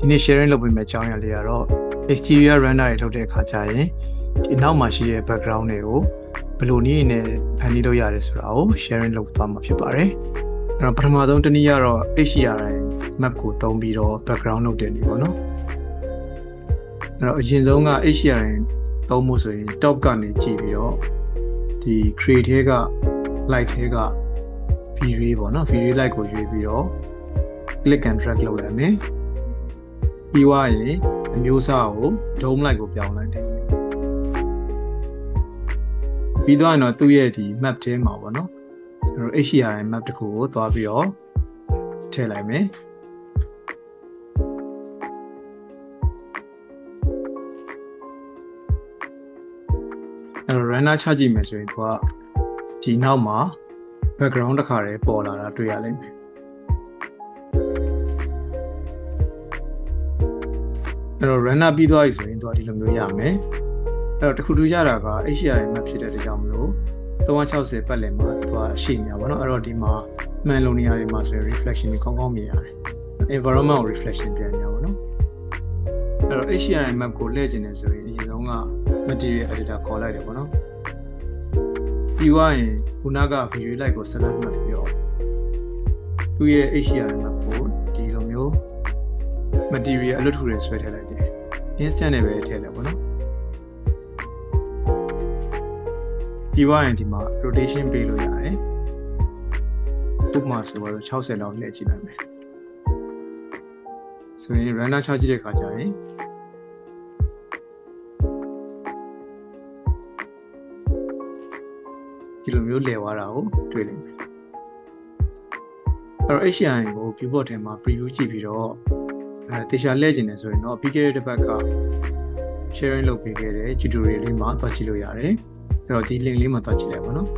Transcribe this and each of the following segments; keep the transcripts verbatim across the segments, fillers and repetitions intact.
ဒီနေ့ sharing လုပ်ပေးမယ့်အကြောင်းအရာလေးကတော့ exterior render တွေလုပ်တဲ့အခါကျရင်ဒီနောက်မှာရှိတဲ့ background တွေကိုဘယ်လိုနည်းနဲ့ဖန်တီးလို့ရတယ်ဆိုတာကို sharing လုပ်သွားမှာဖြစ်ပါတယ်။အဲ့တော့ပထမဆုံးတစ်နည်းကတော့ H D R I map ကိုသုံးပြီးတော့ background လုပ်တဲ့နည်းပေါ့နော်။အဲ့တော့အရင်ဆုံးက H D R I သုံးဖို့ဆိုရင် top ကနေကြည့်ပြီးတော့ဒီ create ထဲက light ထဲက view ပေါ့နော် view light ကိုရွေးပြီးတော့ click and drag လုပ်လိုက်မယ်ပြီးွားရင်အမျိုးအစားကို dome light ကိုပြောင်းလိုက်တယ်ပြီးတော့တော့သူ့ရဲ့ဒီ map ထဲမှာပေါ့နော်ကျွန်တော် H D R I map တစ်ခုကိုသွားပြီးတော့ထည့်လိုက်မယ်အဲ့တော့ render ချကြည့်မယ်ဆိုရင်သူကဒီနောက်မှာ background တစ်ခါတည်းပေါ်လာတာတွေ့ရလိမ့်မယ်အဲ့တော့ render ပြီးသွားပြီဆိုရင်သူကဒီလိုမျိုးရမယ်အဲ့တော့တခုထူးခြားတာက H D R I map ဖြစ်တဲ့အတွက်ကြောင့်မလို့သုံး၆၀ပတ်လည်မှာသူကရှိနေတာပေါ့နော်အဲ့တော့ဒီမှာမှန်လုံနေရာတွေမှာဆိုရင် reflection တွေကောင်းကောင်းမြင်ရတယ် environment ကို reflection ပြန်နေရပါတော့အဲ့တော့ H D R I map ကိုလှည့်ကျင်နေဆိုရင်အရင်ဆုံးက material editor ခေါ်လိုက်တယ်ပေါ့နော်ပြီးွားရင်ခုနက view light ကို select မှတ်ပြီးတော့သူ့ရဲ့ H D R I map ကိုဒီလိုမျိုး material အလွတ်ထူတွေဆွဲထည့်လိုက်တယ် instant နဲ့ပဲထည့်လိုက်ပေါ့နော်ပြီးွားရင်ဒီမှာ rotation ပေးလို့ရတယ်ဥပမာဆိုတော့၆၀လောက်လှည့်ကြည့်လိုက်မယ်ဆိုရင် render ချကြည့်တဲ့အခါကျရင်ဒီလိုမျိုးလဲသွားတာကိုတွေ့လိမ့်မယ်အဲ့တော့ H D R I ကို viewport ထဲမှာ preview ကြည့်ပြီးတော့အဲတေချာလဲကျင်နေဆိုရင်တော့ပြီးခဲ့တဲ့တစ်ပတ်က sharing လုပ်ပေးခဲ့တဲ့ tutorial လေးမှာသွားကြည့်လို့ရတယ်အဲ့တော့ဒီ link လေးမှာသွားကြည့်လိုက်ပါနော်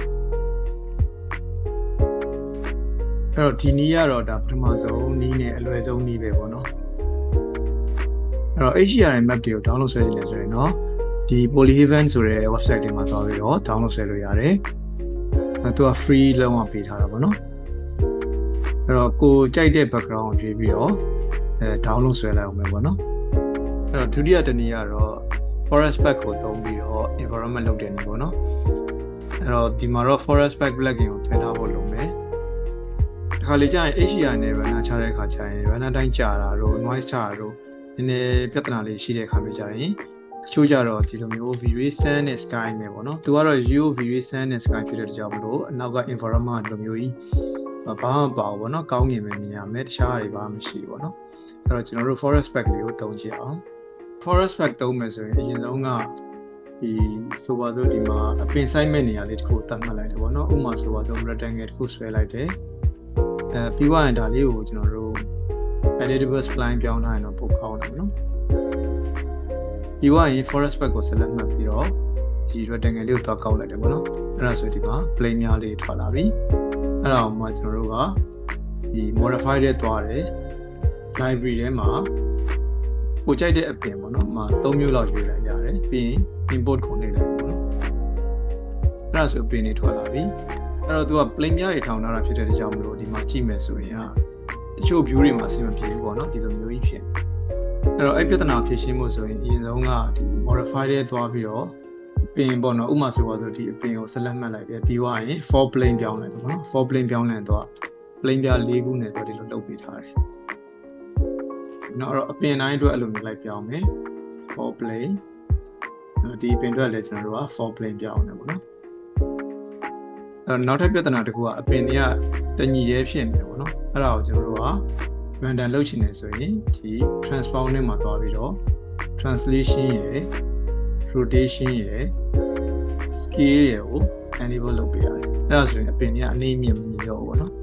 အဲ့တော့ဒီနည်းကတော့ဒါပထမဆုံးနည်းနဲ့အလွယ်ဆုံးနည်းပဲပေါ့နော်အဲ့တော့ H D R I map တွေကို download ဆွဲနေဆိုရင်တော့ဒီ Polyhaven ဆိုတဲ့ website တွေမှာသွားပြီးတော့ download ဆွဲလို့ရတယ်အဲသူက free လုံးဝပေးထားတာပေါ့နော်အဲ့တော့ကိုကြိုက်တဲ့ background ကိုရွေးပြီးတော့အဲ download ဆွဲလိုက်အောင်ပဲပေါ့နော်အဲ့တော့ဒုတိယတစ်နည်းကတော့ forest pack ကိုသုံးပြီးတော့ environment လုပ်တဲ့နည်းပေါ့နော်အဲ့တော့ဒီမှာတော့ forest pack plugin ကိုထွင်ထားဖို့လုပ်မယ်ဒီခါလေးကျရင် H D R I နဲ့ render ချတဲ့အခါကျရင် render တိုင်းကြာတာတို့ noise ချတာတို့နည်းနည်းပြဿနာလေးရှိတဲ့အခါမျိုးကျရင်အချို့ကြတော့ဒီလိုမျိုး view sun နဲ့ sky နဲ့ပေါ့နော်သူကတော့ U view sun နဲ့ sky ဖြစ်တဲ့ကြောင့်မလို့အနောက်က environment ဒီလိုမျိုးကြီးဘာမှမပါဘူးပေါ့နော်ကောင်းငင်ပဲမြင်ရမယ်တခြားတွေဘာမှမရှိဘူးပေါ့နော်အဲ့တော့ကျွန်တော်တို့ forest pack လေးကိုသုံးကြည့်အောင် forest pack သုံးမယ်ဆိုရင်အရင်ဆုံးကဒီဆိုပါတော့ဒီမှာအပင်ဆိုင်မဲ့နေရာလေးတစ်ခုသတ်မှတ်လိုက်တယ်ပေါ့နော်ဥပမာဆိုပါတော့ rectangle တစ်ခုဆွဲလိုက်တယ်အဲပြီးွားရင်ဒါလေးကိုကျွန်တော်တို့ editable spline ပြောင်းထားရင်တော့ပိုကောင်းတယ်ပေါ့နော်ပြီးွားရင် forest pack ကို select မှတ်ပြီးတော့ဒီ rectangle လေးကိုသွားကောက်လိုက်တယ်ပေါ့နော်အဲ့ဒါဆိုဒီမှာ plane များလေးထွက်လာပြီအဲ့ဒါအောင်မှကျွန်တော်တို့ကဒီ modify တဲ့သွားတယ် library ထဲမှာကိုကြိုက်တဲ့အပင်ပေါ့နော်မှာ၃မျိုးလောက်ရွေးလိုက်ရတယ်ပြီးရင် import ကိုနှိပ်လိုက်ပေါ့နော်အဲ့ဒါဆိုအပင်တွေထွက်လာပြီအဲ့တော့သူက plane များတွေထောင်ထားတာဖြစ်တဲ့အကြောင်းမလို့ဒီမှာကြည့်မယ်ဆိုရင်ဟာတချို့ view တွေမှာအဆင်မပြေဘူးပေါ့နော်ဒီလိုမျိုးကြီးဖြစ်အဲ့တော့အဲ့ပြဿနာဖြေရှင်းဖို့ဆိုရင်အရင်ဆုံးကဒီ modify တဲ့သွားပြီးတော့ပင်ပေါ့နော်ဥပမာဆိုပါဆိုဒီအပင်ကို select မှတ်လိုက်တယ်ပြီးွားရင် for plane ပြောင်းလိုက်ပေါ့နော် for plane ပြောင်းလိုက်တော့ plane ပြ၄ခုနဲ့တော့ဒီလိုလုပ်ပေးထားတယ်နော်အဲ့တော့အပင်တိုင်းအတွက်အဲ့လိုမျိုးလိုက်ပြောင်းမယ် for plane ဒီအပင်အတွက်လည်းကျွန်တော်တို့က for plane ပြောင်းတယ်ပေါ့နော်အဲ့တော့နောက်ထပ်ပြဿနာတစ်ခုကအပင်တွေကတညီရဲဖြစ်နေတယ်ပေါ့နော်အဲ့ဒါကိုကျွန်တော်တို့က render လုပ်ချင်တယ်ဆိုရင်ဒီ transform နဲ့မှာသွားပြီးတော့ translation ရယ် rotation ရယ် scale ရယ်ကို enable လုပ်ပေးရတယ်အဲ့ဒါဆိုရင်အပင်တွေကအနည်းမြင့်မနေတော့ဘူးပေါ့နော်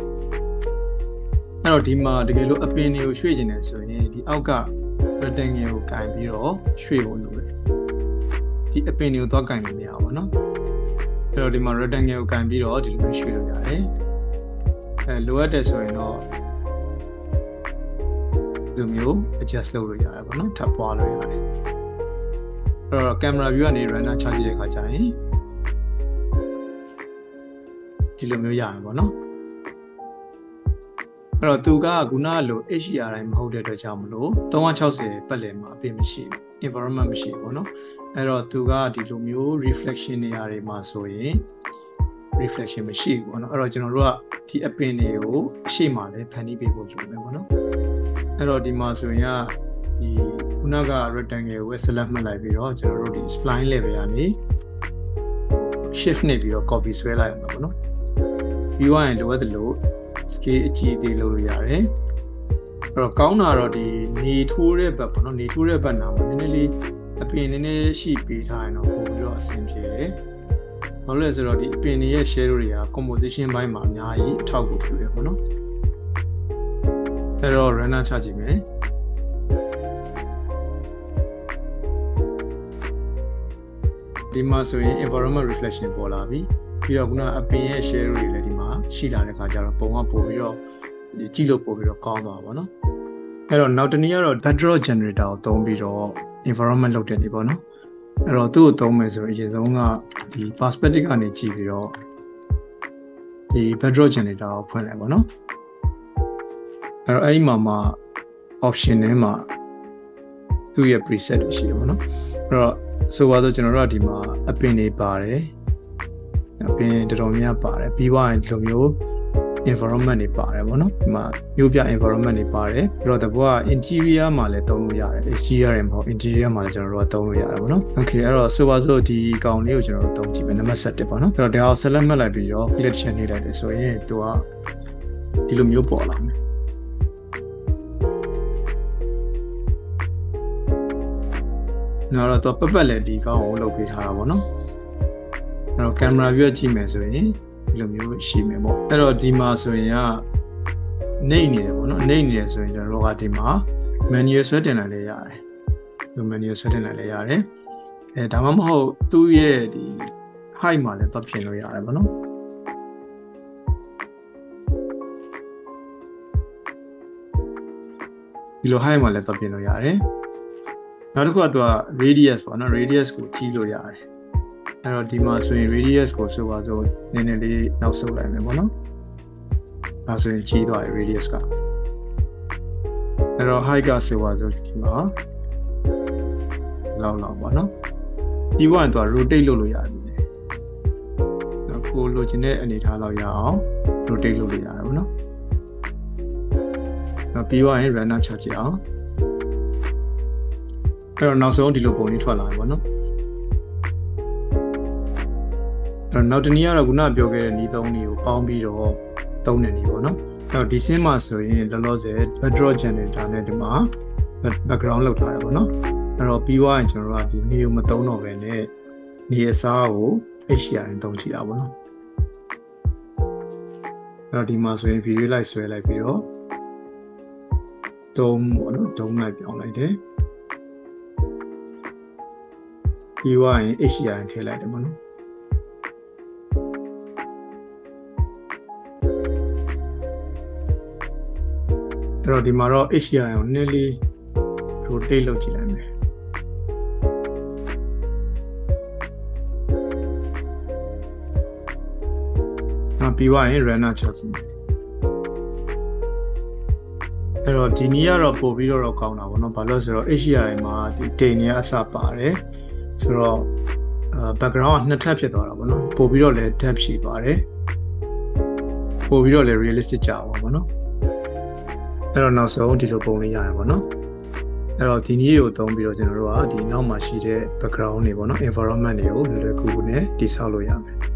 အဲ့တော့ဒီမှာတကယ်လို့အပင်တွေကိုရွှေ့ကျင်တယ်ဆိုရင်ဒီအောက်က rectangle ကိုကင်ပြီးတော့ရွှေ့ဖို့လုပ်တယ်ဒီအပင်တွေကိုသွားကင်လို့မရဘူးပေါ့နော်အဲ့တော့ဒီမှာ rectangle ကိုကင်ပြီးတော့ဒီလိုမျိုးရွှေ့လို့ရတယ်အဲလိုအပ်တယ်ဆိုရင်တော့ဒီလိုမျိုး adjust လုပ်လို့ရတယ်ပေါ့နော်ထပ်ပွားလို့ရတယ်အဲ့တော့ camera view ကနေ render ချကြည့်တဲ့အခါကျရင်ဒီလိုမျိုးရမယ်ပေါ့နော်အဲ့တော့သူကခုနလို H D R I မဟုတ်တဲ့အတွက်ကြောင့်မလို့three sixtyပတ်လည်မှာအပြင်မရှိဘူး environment မရှိဘူးပေါ့နော်အဲ့တော့သူကဒီလိုမျိုး reflection နေရာတွေမှာဆိုရင် reflection မရှိဘူးပေါ့နော်အဲ့တော့ကျွန်တော်တို့ကဒီအပင်တွေကိုအရှိမလည်းဖန်တီးပေးဖို့လိုမယ်ပေါ့နော်အဲ့တော့ဒီမှာဆိုရင်ကဒီခုနက rectangle ကို select မှတ်လိုက်ပြီးတော့ကျွန်တော်တို့ဒီ spline level ကနေ shift နဲ့ပြီးတော့ copy ဆွဲလိုက်အောင်ပေါ့နော်ပြီးသွားရင်လိုအပ်တယ်လို့ scale အကြီးသေးလုပ်လို့ရတယ်အဲ့တော့ကောင်းတာတော့ဒီနေထိုးတဲ့ဘက်ပေါ့နော်နေထိုးတဲ့ဘက်နာမှာနည်းနည်းလေးအပင်နည်းနည်းရှိပေးထားရင်တော့ပို့ပြီးတော့အဆင်ပြေတယ်ဘာလို့လဲဆိုတော့ဒီအပင်တွေရဲ့ share တွေက composition ဘိုင်းမှာအများကြီးအထောက်အကူပြုတယ်ပေါ့နော်အဲ့တော့ runner ချကြည့်မယ်ဒီမှာဆိုရင် environment reflection ပေါ်လာပြီပြီးတော့ခုနအပင်ရဲ့ share တွေလည်းဒီမှာရှိလာတဲ့ခါကျတော့ပုံကပို့ပြီးတော့ဒီကြည့်လို့ပို့ပြီးတော့ကောင်းသွားပါဘောနော်အဲ့တော့နောက်တစ်နည်းကတော့ backdrop generator ကိုသုံးပြီးတော့ environment လုပ်တဲ့နေပေါ့နော်အဲ့တော့သူ့ကိုသုံးမယ်ဆိုရင်အရင်ဆုံးကဒီ perspective ကနေကြည့်ပြီးတော့ဒီ backdrop generator ကိုဖွင့်လိုက်ပေါ့နော်အဲ့တော့အဲ့ဒီမှာမှာ option ထဲမှာသူ့ရဲ့ preset ရှိတယ်ပေါ့နော်အဲ့တော့ဆိုပါတော့ကျွန်တော်တို့ကဒီမှာအပင်တွေပါတယ်အပင်တော်တော်များပါတယ်ပြီးသွားရင်ဒီလိုမျိုး environment တွေပါတယ်ဗောနော်ဒီမှာမျိုးပြ environment တွေပါတယ်ပြီးတော့တဘောက interior မှာလည်းသုံးလို့ရတယ် exterior တွေမဟုတ် interior မှာလည်းကျွန်တော်တို့ကသုံးလို့ရတယ်ဗောနော် okay အဲ့တော့ဆိုပါစို့ဒီကောင်လေးကိုကျွန်တော်တို့သုံးကြည့်မယ်နံပါတ်sevenပေါ့နော်အဲ့တော့ဒါကို select မှတ်လိုက်ပြီးတော့ click ချက်နေလိုက်တယ်ဆိုရင်သူကဒီလိုမျိုးပေါ်လာမယ်နောက်တော့ပတ်ပတ်လည်းဒီကောင်ကိုလုပ်ပေးထားတာဗောနော်အဲ့တော့ camera view ကြည့်မယ်ဆိုရင်ဒီလိုမျိုးရှိမယ်ပေါ့အဲ့တော့ဒီမှာဆိုရင်ကနေနေတယ်ပေါ့နော်နေနေတယ်ဆိုရင်ကျွန်တော်တို့ကဒီမှာ manual ဆွဲတင်လိုက်လဲရတယ်ဒီ manual ဆွဲတင်လိုက်လဲရတယ်အဲဒါမှမဟုတ်သူ့ရဲ့ဒီ height မှာလည်းတော့ပြင်လို့ရတယ်ပေါ့နော်ဒီလို height မှာလည်းတော့ပြင်လို့ရတယ်နောက်တစ်ခုကသူက radius ပေါ့နော် radius ကိုကြီးလို့ရတယ်အဲ့တော့ဒီမှာဆိုရင် radius ကိုဆိုပါစို့နည်းနည်းလေးနောက်ဆုတ်လိုက်မယ်ပေါ့နော်ဒါဆိုရင်ကြီးသွားပြီ radius ကအဲ့တော့ height ကဆိုပါစို့ဒီမှာလောက်လောက်ပေါ့နော်ဒီဘက်ကတော့ rotate လုပ်လို့ရတယ်နော်ကိုလိုချင်တဲ့အနေထားလောက်ရအောင် rotate လုပ်လို့ရတယ်ပေါ့နော်နောက်ပြီးသွားရင် runner ချကြည့်အောင်အဲ့တော့နောက်ဆုံးဒီလိုပုံလေးထွက်လာပြီပေါ့နော်အဲ့တော့နောက်တစ်နည်းကတော့ခုနပြောခဲ့တဲ့နည်းသုံးနည်းကိုပေါင်းပြီးတော့သုံးတဲ့နည်းပေါ့နော်အဲ့တော့ဒီစင်းမှာဆိုရင်လောလောဆယ် backdrop generator နဲ့ဒီမှာ background လောက်ထားတယ်ပေါ့နော်အဲ့တော့ပြီးသွားရင်ကျွန်တော်တို့ကဒီနည်းကိုမသုံးတော့ဘဲနဲ့နည်းအစားကို H D R I သုံးကြည့်တာပေါ့နော်အဲ့တော့ဒီမှာဆိုရင် video လိုက်ဆွဲလိုက်ပြီးတော့တုံးပေါ့နော်တုံးလိုက်ပြောင်းလိုက်တယ်ပြီးသွားရင် H D R I ထည့်လိုက်တယ်ပေါ့နော်အဲ့တော့ဒီမှာတော့ H D R I ကိုနည်းနည်းလေး rotate လုပ်ကြည့်လိုက်မယ်နောက်ပြီးသွားရင် runner ချကြည့်မယ်အဲ့တော့ဒီနည်းကတော့ပို့ပြီးတော့ကောင်းတာပေါ့နော်ဘာလို့ဆိုတော့ H D R I မှာဒီတင်နေအစပါတယ်ဆိုတော့ background ကနှစ်ထပ်ဖြစ်သွားတာပေါ့နော်ပို့ပြီးတော့လည်း depth ရှိသွားတယ်ပို့ပြီးတော့လည်း realistic ကြပါပေါ့နော်အဲ့တော့နောက်ဆုံးဒီလိုပုံလေးရရပါတော့အဲ့တော့ဒီနည်းကိုသုံးပြီးတော့ကျွန်တော်တို့ကဒီနောက်မှာရှိတဲ့ background တွေပေါ့နော် environment တွေကိုလွယ်လွယ်ကူကူနဲ့တည်ဆောက်လို့ရမယ်